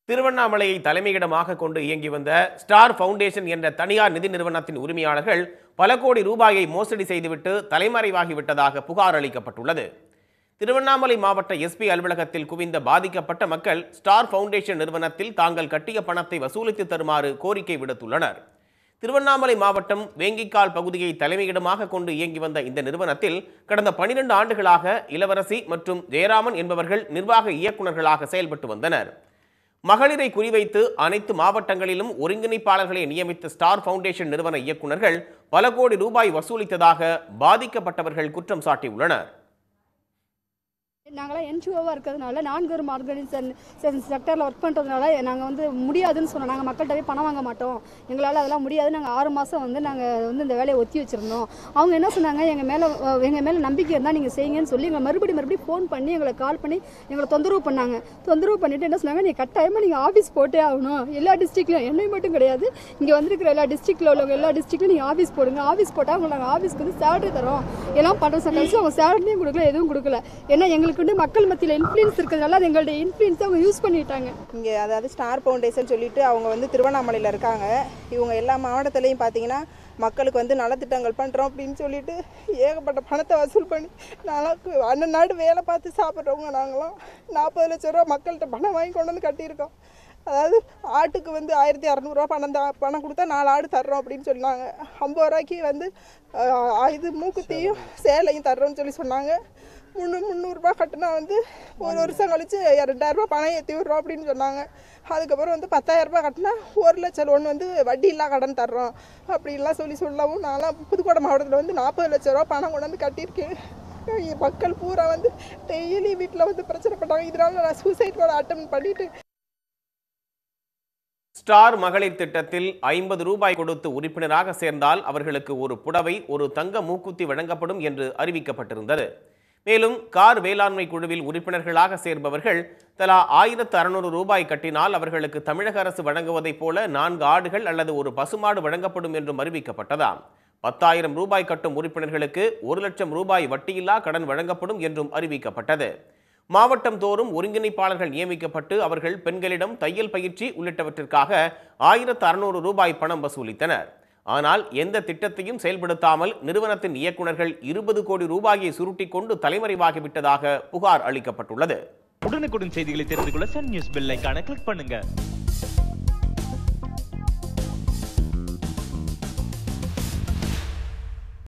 திருவண்ணாமலையை தலைமையிடமாக கொண்டு இயங்கி வந்த ஸ்டார் ஃபவுண்டேஷன் என்ற தனியார் நிதி நிறுவனத்தின் உரிமையாளர்கள் பல கோடி ரூபாயை மோசடி செய்துவிட்டு தலைமறைவாகிவிட்டதாக புகார் அளிக்கப்பட்டுள்ளது. திருவண்ணாமலை மாவட்ட எஸ்பி அலுவலகத்தில் குவிந்த பாதிக்கப்பட்ட மக்கள் ஸ்டார் ஃபவுண்டேஷன் நிறுவனத்தில் தாங்கள் கட்டிய பணத்தை வசூலித்து தருமாறு கோரிக்கை விடுத்துள்ளனர். திருவண்ணாமலை மாவட்டம் வேங்கிக்கால் பகுதியை தலைமையிடமாக கொண்டு இயங்கி வந்த இந்த நிறுவனத்தில் கடந்த 12 ஆண்டுகளாக இளவரசி மற்றும் ஜெயராமன் என்பவர்கள் நிர்வாக இயக்குநர்களாக செயல்பட்டு வந்தனர். மகளிரை குறிவைத்து அனைத்து மாவட்டங்களிலும் ஒருங்கிணைப்பாளர்களை நியமித்த ஸ்டார் ஃபவுண்டேஷன் நிறுவன இயக்குநர்கள் பல கோடி ரூபாய் வசூலித்ததாக பாதிக்கப்பட்டவர்கள் குற்றம் சாட்டியுள்ளனர். நாங்களாம் என்ஜிஓவாக இருக்கிறதுனால 4 ஆர்கனைசேஷன் செக்டரில் ஒர்க் பண்ணுறதுனால நாங்கள் முடியாதுன்னு சொன்னோம். நாங்கள் மக்கள்கிட்ட போய் பணம் வாங்க மாட்டோம், எங்களால் அதெல்லாம் முடியாது. நாங்கள் 6 மாதம் நாங்கள் இந்த வேலையை ஒத்தி வச்சுருந்தோம். அவங்க என்ன சொன்னாங்க, எங்கள் மேலே நம்பிக்கை இருந்தால் நீங்கள் செய்யுங்கன்னு சொல்லி எங்களை மறுபடியும் ஃபோன் பண்ணி எங்களை கால் பண்ணி எங்களை தொந்தரவு பண்ணாங்க. தொந்தரவு பண்ணிவிட்டு என்ன சொன்னாங்க, நீங்கள் கட்டாயமாக நீங்கள் ஆஃபீஸ் போட்டே ஆகணும். எல்லா டிஸ்ட்ரிக்ட்லையும், என்னை மட்டும் கிடையாது, இங்கே வந்திருக்கிற எல்லா டிஸ்ட்ரிக்டில் உள்ளவங்க எல்லா டிஸ்ட்ரிக்ட்லையும் நீங்கள் ஆஃபீஸ் போடுங்க. ஆஃபீஸ் போட்டால் அவங்க நாங்கள் ஆஃபீஸ்க்கு சேலரி தரோம் எல்லாம் பண்ணுறோம். கடைசியில் அவங்க சேலரியும் கொடுக்கல, எதுவும் கொடுக்கல. ஏன்னா எங்களுக்கு மக்கள் மத்தியில் இன்ஃப்ளூயன்ஸ் இருக்கிறதுனால அது எங்களுடைய இன்ஃப்ளூயன்ஸ் அவங்க யூஸ் பண்ணிட்டாங்க. இங்கே அதாவது ஸ்டார் ஃபவுண்டேஷன் சொல்லிட்டு அவங்க திருவண்ணாமலையில் இருக்காங்க. இவங்க எல்லா மாவட்டத்துலையும் பார்த்தீங்கன்னா மக்களுக்கு நலத்திட்டங்கள் பண்ணுறோம் அப்படின்னு சொல்லிட்டு ஏகப்பட்ட பணத்தை வசூல் பண்ணி அண்ணன் வேலை பார்த்து சாப்பிட்றவங்க நாங்களாம் 40 லட்சம் ரூபா மக்கள்கிட்ட பணம் வாங்கி கொண்டு வந்து கட்டியிருக்கோம். அதாவது ஆட்டுக்கு 1600 பணம் கொடுத்தா 4 ஆடு தர்றோம் அப்படின்னு சொன்னாங்க. 50 ரூபாய்க்கு இது மூக்குத்தியும் சேலையும் தர்றோம்னு சொல்லி சொன்னாங்க. 300 ரூபாய் கட்டினா ஒரு வருஷம் கழிச்சு 2000 ரூபாய் பணம் ஏற்றி விட்றோம் அப்படின்னு சொன்னாங்க. அதுக்கப்புறம் 10,000 ரூபாய் கட்டினா 1 லட்சம் லோன் வட்டி இல்லா கடன் தர்றோம் அப்படின்லாம் சொல்லவும் நான்லாம் புதுக்கோட்டை மாவட்டத்தில் 40 லட்சம் ரூபா பணம் கொண்டு கட்டியிருக்கேன். மக்கள் பூரா டெய்லி வீட்டில் பிரச்சனைப்பட்டாங்க. இதனால நான் சூசைட் கூட அட்டம் பண்ணிட்டு. ஸ்டார் மகளிர் திட்டத்தில் 50 ரூபாய் கொடுத்து உறுப்பினராக சேர்ந்தால் அவர்களுக்கு ஒரு புடவை, ஒரு தங்க மூக்குத்தி வழங்கப்படும் என்று அறிவிக்கப்பட்டிருந்தது. மேலும் கார் வேளாண்மை குழுவில் உறுப்பினர்களாக சேர்பவர்கள் தலா 1600 ரூபாய் கட்டினால் அவர்களுக்கு தமிழக அரசு வழங்குவதைப் போல 4 ஆடுகள் அல்லது ஒரு பசுமாடு வழங்கப்படும் என்றும் அறிவிக்கப்பட்டதாம். 10,000 ரூபாய் கட்டும் உறுப்பினர்களுக்கு 1 லட்சம் ரூபாய் வட்டியில்லா கடன் வழங்கப்படும் என்றும் அறிவிக்கப்பட்டது. மாவட்டம் தோறும் ஒருங்கிணைப்பாளர்கள் நியமிக்கப்பட்டு அவர்கள் பெண்களிடம் தையல் பயிற்சி உள்ளிட்டவற்றிற்காக 1600 ரூபாய் பணம் வசூலித்தனர். ஆனால் எந்த திட்டத்தையும் செயல்படுத்தாமல் நிறுவனத்தின் இயக்குநர்கள் 20 கோடி ரூபாயை சுருட்டி கொண்டு தலைமறைவாகிவிட்டதாக புகார் அளிக்கப்பட்டுள்ளது. உடனுக்குடன் செய்திகளை தெரிந்து கொள்ள சன் நியூஸ் பெல் ஐகானை கிளிக் பண்ணுங்க.